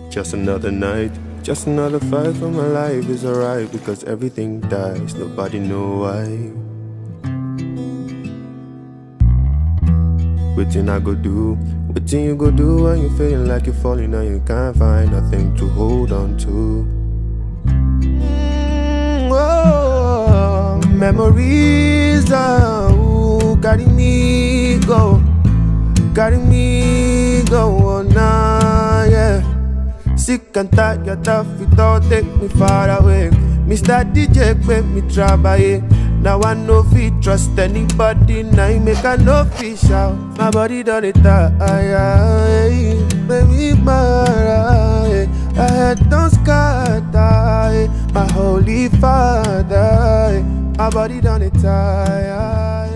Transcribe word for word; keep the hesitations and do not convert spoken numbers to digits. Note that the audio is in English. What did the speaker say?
Just another night, just another fight for my life is alright, because everything dies, nobody know why. Waiting I go do, waiting you go do when you feeling like you're falling and you can't find nothing to hold on to. Mm, oh, memories, oh, carry me go, carry me go on now, yeah. Sick and tired of it all, take me far away. Mister D J, make me travel. Now I no fit trust anybody, now I make a no fish out. My body done it die, baby, my I head don't scatter. My holy father, my body done it die.